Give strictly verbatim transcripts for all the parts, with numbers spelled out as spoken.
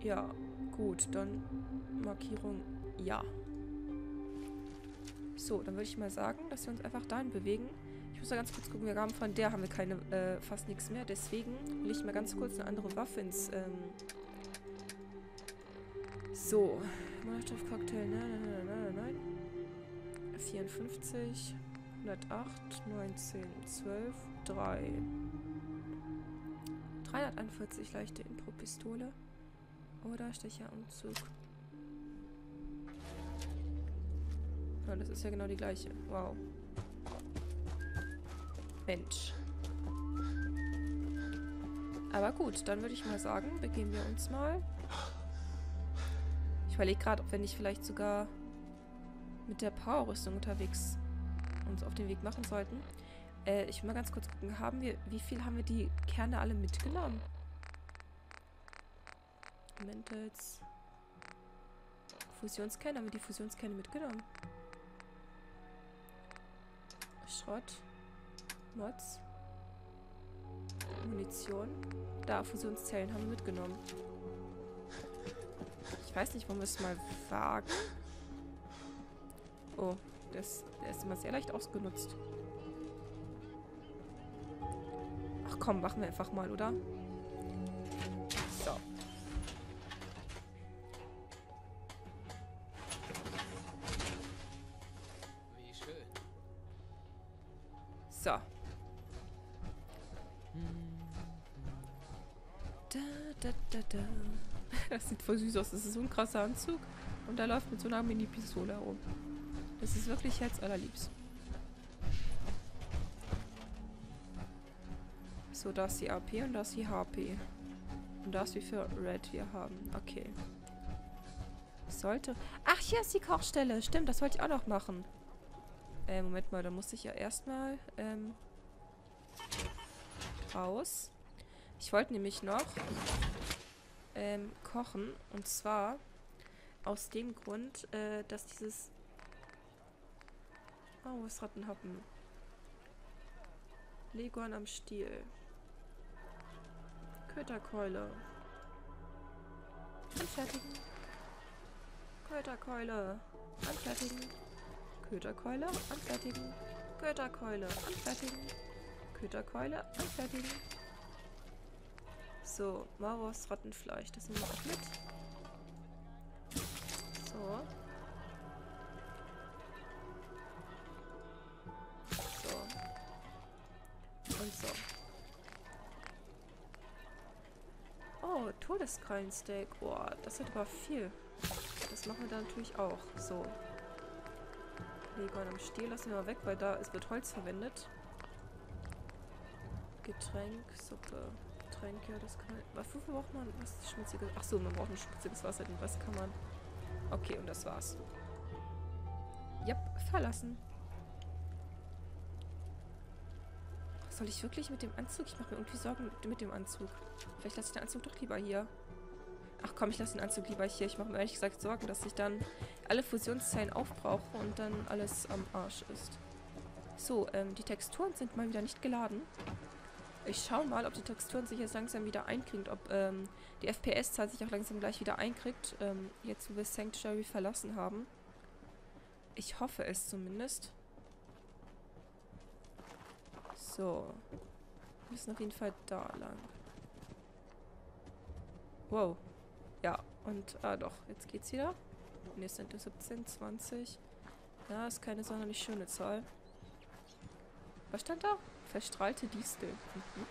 Ja, gut, dann Markierung ja. So, dann würde ich mal sagen, dass wir uns einfach dahin bewegen. Ich muss mal ganz kurz gucken, wir haben von der haben wir keine, äh, fast nichts mehr. Deswegen will ich mal ganz kurz eine andere Waffe ins, ähm... So. Molotow-Cocktail, nein, nein, nein, nein, nein, nein. vierundfünfzig, hundertacht, neunzehn, zwölf, drei. dreihunderteinundvierzig leichte Impro-Pistole. Oder Stecheranzug. Ja, das ist ja genau die gleiche. Wow. Mensch. Aber gut, dann würde ich mal sagen, begeben wir uns mal. Ich überlege gerade, ob wir nicht vielleicht sogar mit der Power-Rüstung unterwegs uns auf den Weg machen sollten. Äh, ich will mal ganz kurz gucken, haben wir, wie viel haben wir die Kerne alle mitgenommen? Mentals. Fusionskerne, haben wir die Fusionskerne mitgenommen? Schrott. Mods. Munition. Da, Fusionszellen haben wir mitgenommen. Ich weiß nicht, wollen wir es mal wagen? Oh, das, der ist immer sehr leicht ausgenutzt. Ach komm, machen wir einfach mal, oder? So. Wie schön. So. Da, da, da, da. Das sieht voll süß aus. Das ist so ein krasser Anzug. Und er läuft mit so einer Mini-Pistole herum. Das ist wirklich herzallerliebst. So, da ist die A P und da ist die H P. Und da ist wie viel Red wir haben. Okay. Sollte... Ach, hier ist die Kochstelle. Stimmt, das wollte ich auch noch machen. Äh, Moment mal, da muss ich ja erstmal ähm, raus. Ich wollte nämlich noch ähm, kochen. Und zwar aus dem Grund, äh, dass dieses... Oh, was Rattenhappen. Leguan am Stiel. Köterkeule. Anfertigen. Köterkeule. Anfertigen. Köterkeule. Anfertigen. Köterkeule. Anfertigen. Köterkeule. Anfertigen. So, Maros Rattenfleisch. Das nehmen wir auch mit. So. So. Und so. Oh, Todeskrallensteak. Oh, das hat aber viel. Das machen wir da natürlich auch. So. Leguan am Stiel lassen wir mal weg, weil da es wird Holz verwendet. Getränk, Suppe, Tränke, das kann... Wofür braucht man was schmutziges? Achso, man braucht ein schmutziges Wasser, den Rest kann man... Okay, und das war's. Yep, verlassen. Soll ich wirklich mit dem Anzug? Ich mache mir irgendwie Sorgen mit, mit dem Anzug. Vielleicht lasse ich den Anzug doch lieber hier. Ach komm, ich lasse den Anzug lieber hier. Ich mache mir ehrlich gesagt Sorgen, dass ich dann alle Fusionszellen aufbrauche und dann alles am Arsch ist. So, ähm, die Texturen sind mal wieder nicht geladen. Ich schaue mal, ob die Texturen sich jetzt langsam wieder einkriegen, ob ähm, die F P S-Zahl sich auch langsam gleich wieder einkriegt, ähm, jetzt wo wir Sanctuary verlassen haben. Ich hoffe es zumindest. So. Wir müssen auf jeden Fall da lang. Wow. Ja, und, ah doch, jetzt geht's wieder. Ne, es sind siebzehn, zwanzig. Ja, ist keine sonderlich schöne Zahl. Was stand da? Verstrahlte Distel. Mhm.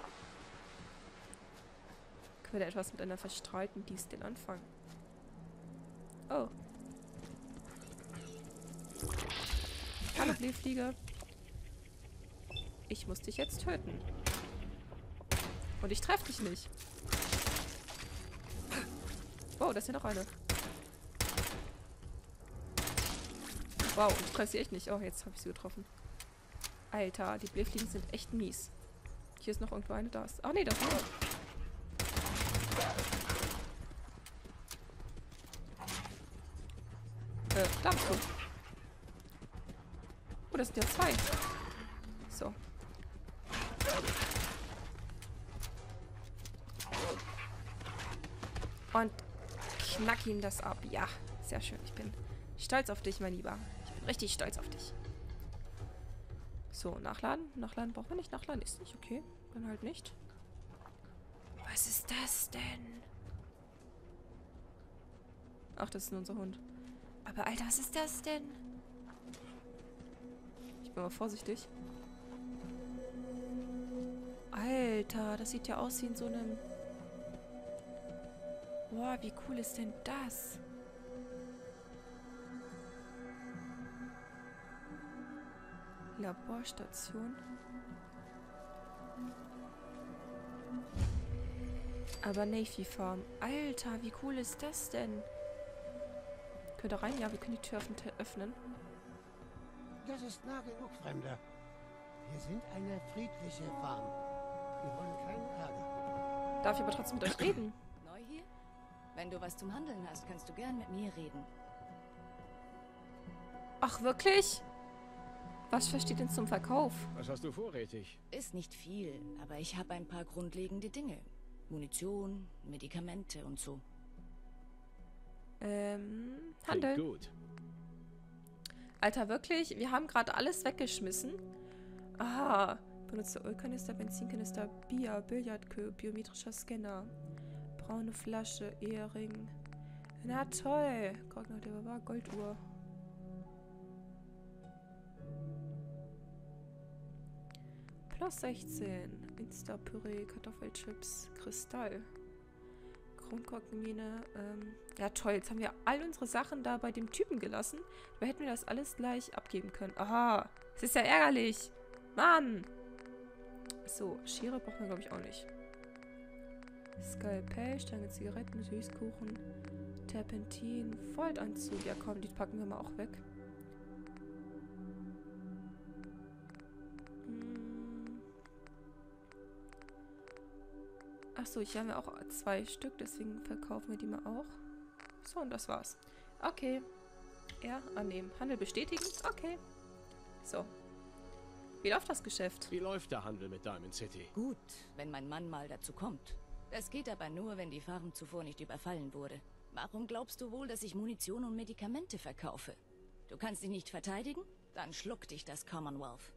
Können wir da etwas mit einer verstrahlten Distel anfangen? Oh. Hallo, Blähfliege. Ich muss dich jetzt töten. Und ich treffe dich nicht. Oh, da ist ja noch eine. Wow, ich treffe sie echt nicht. Oh, jetzt habe ich sie getroffen. Alter, die Blähfliegen sind echt mies. Hier ist noch irgendwo eine, da ist... Ach nee, da ist noch. Äh, da bist du. Oh, das sind ja zwei. So. Und knack ihm das ab. Ja, sehr schön. Ich bin stolz auf dich, mein Lieber. Ich bin richtig stolz auf dich. So, nachladen. Nachladen brauchen wir nicht. Nachladen ist nicht okay. Dann halt nicht. Was ist das denn? Ach, das ist nur unser Hund. Aber Alter, was ist das denn? Ich bin mal vorsichtig. Alter, das sieht ja aus wie in so einem... Boah, wie cool ist denn das? Laborstation. Aber Navy Farm. Alter, wie cool ist das denn? Könnt ihr rein? Ja, wir können die Tür öffnen. Das ist nah genug, Fremder. Wir sind eine friedliche Farm. Wir wollen keinen Ärger. Darf ich aber trotzdem mit euch reden? Neu hier? Wenn du was zum Handeln hast, kannst du gern mit mir reden. Ach, wirklich? Was versteht denn zum Verkauf? Was hast du vorrätig? Ist nicht viel, aber ich habe ein paar grundlegende Dinge. Munition, Medikamente und so. Ähm, Klingt Handel. gut. Alter, wirklich? Wir haben gerade alles weggeschmissen. Ah, benutze Ölkanister, Benzinkanister, Bier, Billardkö, biometrischer Scanner, braune Flasche, Ehering. Na toll. Kognitiver Golduhr. Plus sechzehn. Insta-Püree, Kartoffelchips, Kristall. Kronkorkenmine. Ähm, ja toll, jetzt haben wir all unsere Sachen da bei dem Typen gelassen. Aber hätten wir das alles gleich abgeben können. Aha, es ist ja ärgerlich. Mann. So, Schere brauchen wir glaube ich auch nicht. Skalpell, Stange Zigaretten, Süßkuchen, Terpentin, Voltanzug. Ja komm, die packen wir mal auch weg. Achso, hier haben wir auch zwei Stück, deswegen verkaufen wir die mal auch. So, und das war's. Okay. Ja, annehmen. Handel bestätigen. Okay. So. Wie läuft das Geschäft? Wie läuft der Handel mit Diamond City? Gut, wenn mein Mann mal dazu kommt. Das geht aber nur, wenn die Farm zuvor nicht überfallen wurde. Warum glaubst du wohl, dass ich Munition und Medikamente verkaufe? Du kannst dich nicht verteidigen? Dann schluck dich das Commonwealth.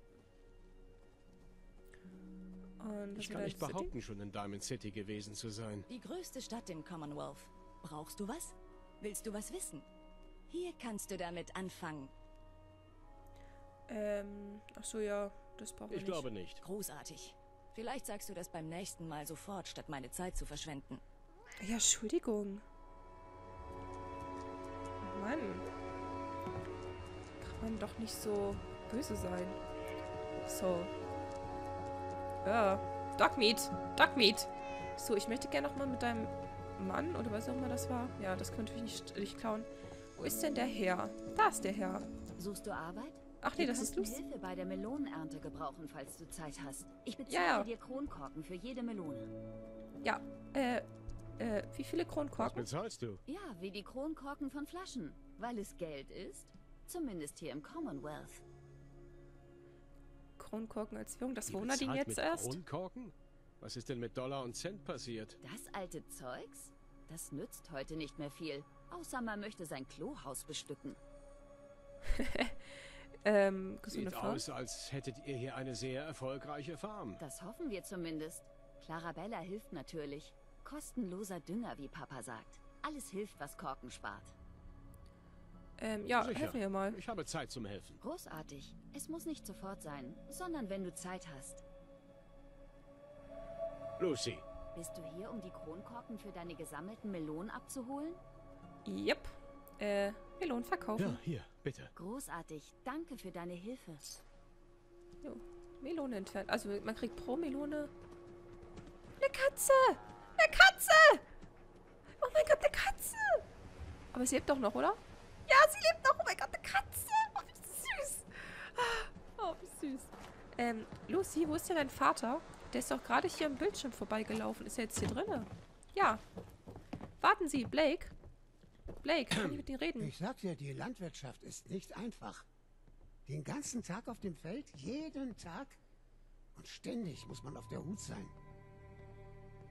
Und Ich kann nicht behaupten, schon in Diamond City gewesen zu sein. Die größte Stadt im Commonwealth. Brauchst du was? Willst du was wissen? Hier kannst du damit anfangen. Ähm, achso, ja, das brauchen wir Ich nicht. glaube nicht. Großartig. Vielleicht sagst du das beim nächsten Mal sofort, statt meine Zeit zu verschwenden. Ja, Entschuldigung. Mann. Kann man doch nicht so böse sein. So. Ja. Dogmeat. Dogmeat. So, ich möchte gerne nochmal mit deinem Mann, oder was auch immer das war. Ja, das können wir natürlich nicht, nicht klauen. Wo ist denn der Herr? Da ist der Herr. Suchst du Arbeit? Ach nee, Wir das ist könnten Lucy. Hilfe bei der Melonenernte gebrauchen, falls du Zeit hast. Ich bezahle Ja, ja. dir Kronkorken für jede Melone. Ja, äh, äh, wie viele Was Kronkorken? bezahlst du? Ja, wie die Kronkorken von Flaschen. Weil es Geld ist. Zumindest hier im Commonwealth. Kronkorken als Währung, das Ihr wundert ihn bezahlt jetzt mit erst. Kronkorken? Was ist denn mit Dollar und Cent passiert? Das alte Zeugs? Das nützt heute nicht mehr viel. Außer man möchte sein Klohaus bestücken. ähm, gesunde Sieht Farm. aus, als hättet ihr hier eine sehr erfolgreiche Farm. Das hoffen wir zumindest. Clarabella hilft natürlich. Kostenloser Dünger, wie Papa sagt. Alles hilft, was Korken spart. Ähm, ja, Sicher. helfen wir mal. Ich habe Zeit zum Helfen. Großartig. Es muss nicht sofort sein, sondern wenn du Zeit hast. Lucy, Bist du hier, um die Kronkorken für deine gesammelten Melonen abzuholen? Yep. Äh, Melonen verkaufen. ja, hier, bitte. Großartig. Danke für deine Hilfe. Jo, Melone entfernt. Also man kriegt pro Melone eine Katze! Eine Katze! Oh mein Gott, eine Katze! Aber sie lebt doch noch, oder? Ja, sie lebt noch! Oh mein Gott, eine Katze! Oh, wie süß! Oh, wie süß. Ähm, Lucy, wo ist denn dein Vater? Der ist doch gerade hier am Bildschirm vorbeigelaufen. Ist er jetzt hier drinne? Ja. Warten Sie, Blake. Blake, kann ich mit dir reden? Ich sag dir, die Landwirtschaft ist nicht einfach. Den ganzen Tag auf dem Feld, jeden Tag. Und ständig muss man auf der Hut sein.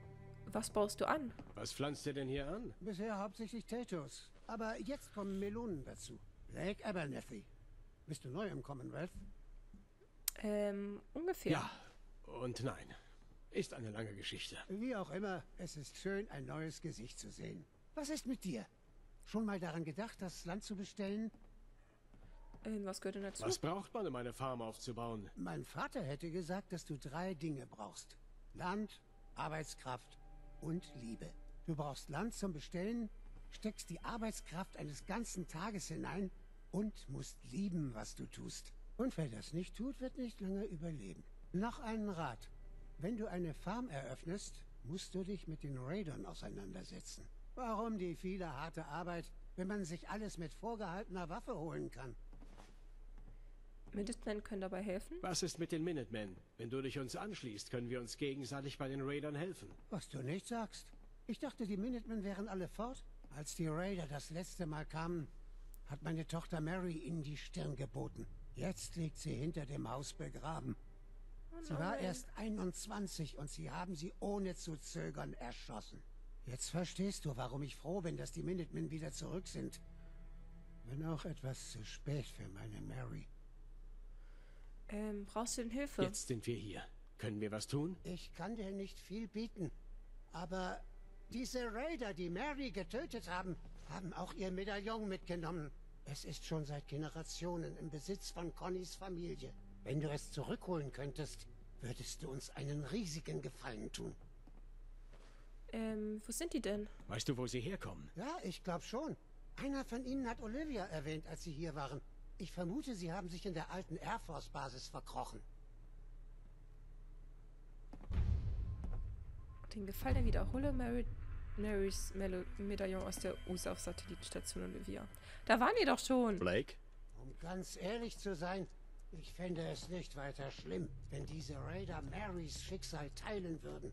Was baust du an? Was pflanzt ihr denn hier an? Bisher hauptsächlich Tatos. Aber jetzt kommen Melonen dazu. Lake Abernethy. Bist du neu im Commonwealth? Ähm, ungefähr. Ja und nein. Ist eine lange Geschichte. Wie auch immer, es ist schön, ein neues Gesicht zu sehen. Was ist mit dir? Schon mal daran gedacht, das Land zu bestellen? Ähm, was gehört denn dazu? Was braucht man, um eine Farm aufzubauen? Mein Vater hätte gesagt, dass du drei Dinge brauchst. Land, Arbeitskraft und Liebe. Du brauchst Land zum Bestellen, steckst die Arbeitskraft eines ganzen Tages hinein und musst lieben, was du tust. Und wer das nicht tut, wird nicht lange überleben. Noch einen Rat. Wenn du eine Farm eröffnest, musst du dich mit den Raidern auseinandersetzen. Warum die viele harte Arbeit, wenn man sich alles mit vorgehaltener Waffe holen kann? Minutemen können dabei helfen? Was ist mit den Minutemen? Wenn du dich uns anschließt, können wir uns gegenseitig bei den Raidern helfen. Was du nicht sagst. Ich dachte, die Minutemen wären alle fort. Als die Raider das letzte Mal kamen, hat meine Tochter Mary ihnen die Stirn geboten. Jetzt liegt sie hinter dem Haus begraben. Oh Sie war erst einundzwanzig und sie haben sie ohne zu zögern erschossen. Jetzt verstehst du, warum ich froh bin, dass die Minutemen wieder zurück sind. Wenn auch etwas zu spät für meine Mary. Ähm, brauchst du denn Hilfe? Jetzt sind wir hier. Können wir was tun? Ich kann dir nicht viel bieten, aber diese Raider, die Mary getötet haben, haben auch ihr Medaillon mitgenommen. Es ist schon seit Generationen im Besitz von Connys Familie. Wenn du es zurückholen könntest, würdest du uns einen riesigen Gefallen tun. Ähm, wo sind die denn? Weißt du, wo sie herkommen? Ja, ich glaube schon. Einer von ihnen hat Olivia erwähnt, als sie hier waren. Ich vermute, sie haben sich in der alten Air Force Basis verkrochen. Den Gefallen wiederhole Mary, Marys Melo Medaillon aus der U S A F-Satellitenstation Olivia. Da waren die doch schon. Blake? Um ganz ehrlich zu sein, ich fände es nicht weiter schlimm, wenn diese Raider Marys Schicksal teilen würden.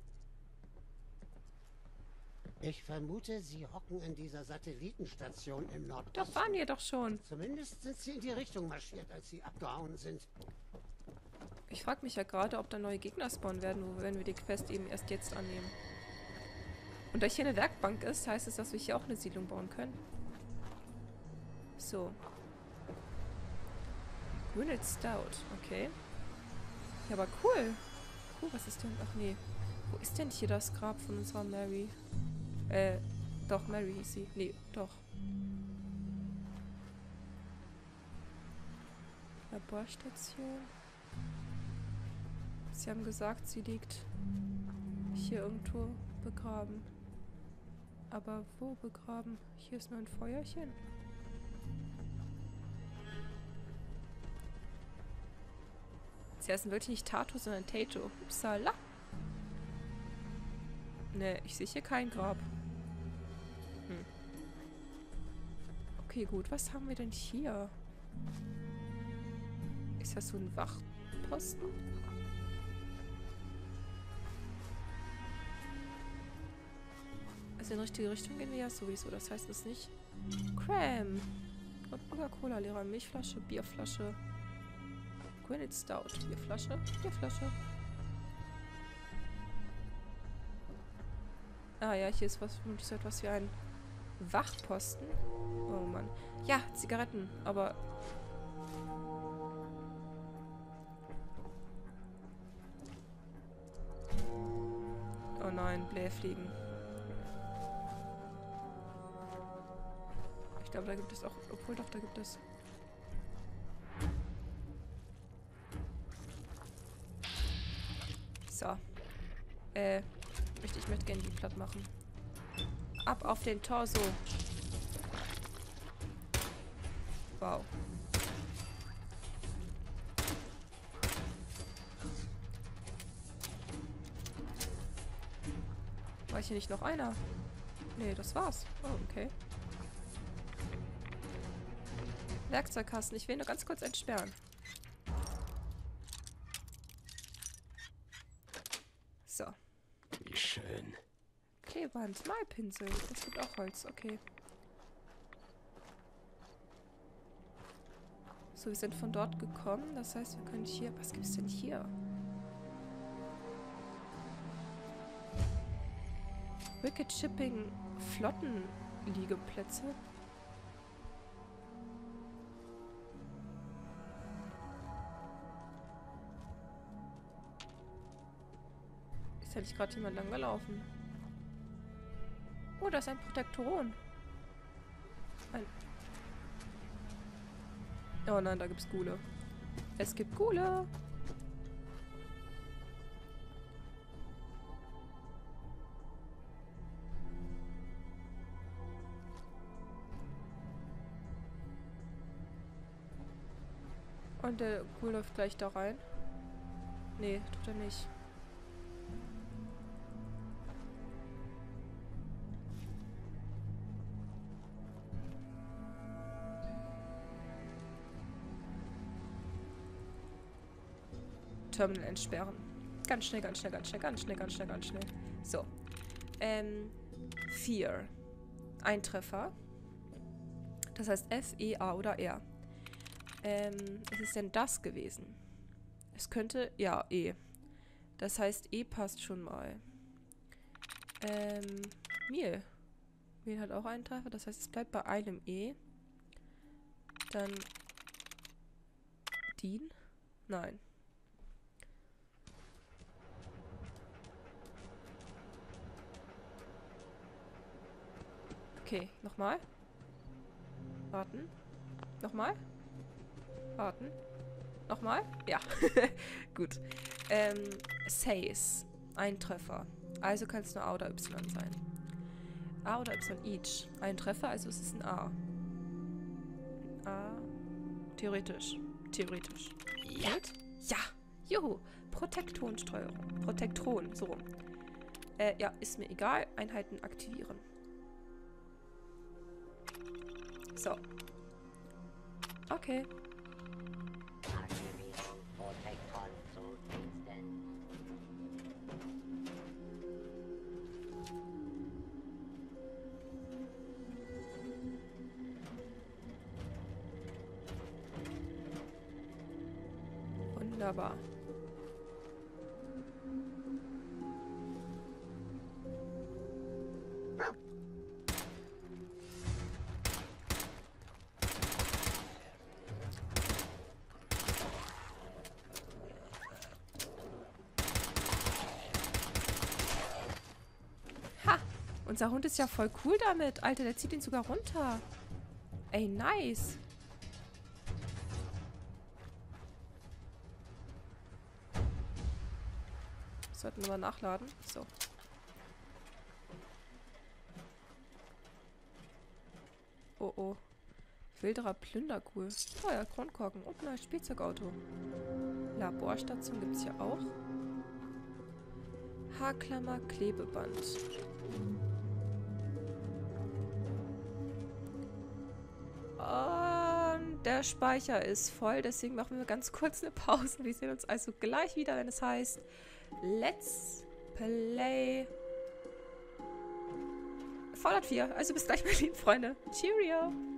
Ich vermute, sie hocken in dieser Satellitenstation im Nordosten. Da waren die doch schon. Zumindest sind sie in die Richtung marschiert, als sie abgehauen sind. Ich frage mich ja gerade, ob da neue Gegner spawnen werden, wo- wenn wir die Quest eben erst jetzt annehmen. Und da hier eine Werkbank ist, heißt es, dass wir hier auch eine Siedlung bauen können. So. Granite Stout, okay. Ja, aber cool. Cool, was ist denn? Ach nee. Wo ist denn hier das Grab von unserer Mary? Äh, doch, Mary hieß sie. Nee, doch. Laborstation. Sie haben gesagt, sie liegt hier irgendwo begraben. Aber wo begraben? Hier ist nur ein Feuerchen. Sie heißen wirklich nicht Tato, sondern Tato. Upsala. Ne, ich sehe hier kein Grab. Hm. Okay, gut. Was haben wir denn hier? Ist das so ein Wachposten? Also in die richtige Richtung gehen wir ja sowieso. Das heißt es nicht. Cram. Coca-Cola, leerer Milchflasche, Bierflasche. Granite Stout. Bierflasche, Bierflasche. Ah ja, hier ist was, so etwas wie ein Wachposten. Oh Mann. Ja, Zigaretten, aber... Oh nein, Blähfliegen. Ich glaube, da gibt es auch... Obwohl doch, da gibt es... So. Äh... Ich, ich möchte gerne die platt machen. Ab auf den Torso. Wow. War hier nicht noch einer? Nee, das war's. Oh, okay. Werkzeugkasten. Ich will nur ganz kurz entsperren. So. Wie schön. Klebeband, Malpinsel. Es gibt auch Holz, okay. So, wir sind von dort gekommen. Das heißt, wir können hier... Was gibt's denn hier? Wicked Shipping Flottenliegeplätze. Ist hätte ich gerade jemand lang gelaufen. Oh, da ist ein Protektoron. Ein oh nein, da gibt's Ghule. Es gibt Ghule. Und der Ghoul läuft gleich da rein. Nee, tut er nicht. Terminal entsperren. Ganz schnell, ganz schnell, ganz schnell, ganz schnell, ganz schnell, ganz schnell. So. Ähm, vier. Ein Treffer. Das heißt F, E, A oder R. Ähm, was ist denn das gewesen? Es könnte, ja, E. Das heißt, E passt schon mal. Ähm, Miel. Miel hat auch einen Treffer, das heißt, es bleibt bei einem E. Dann Dean? Nein. Okay, nochmal. Warten. Nochmal. Warten. Nochmal? Ja. Gut. Ähm, Says. Ein Treffer. Also kann es nur A oder Y sein. A oder Y each. Ein Treffer, also es ist ein A. A. Theoretisch. Theoretisch. Ja. Gut? Ja. Juhu. Protektonsteuerung. Protektron. So rum. Äh, ja, ist mir egal. Einheiten aktivieren. So. Okay. Wunderbar. Ha! Unser Hund ist ja voll cool damit. Alter, der zieht ihn sogar runter. Ey, nice. Sollten wir mal nachladen. So. Oh oh. Wilderer Plünderkuhl. Oh ja, Kronkorken. Und ein neues Spielzeugauto. Laborstation gibt es hier auch. Haarklammer, Klebeband. Und der Speicher ist voll, deswegen machen wir ganz kurz eine Pause. Wir sehen uns also gleich wieder, wenn es heißt Let's Play Fallout vier. Also bis gleich, meine lieben Freunde. Cheerio!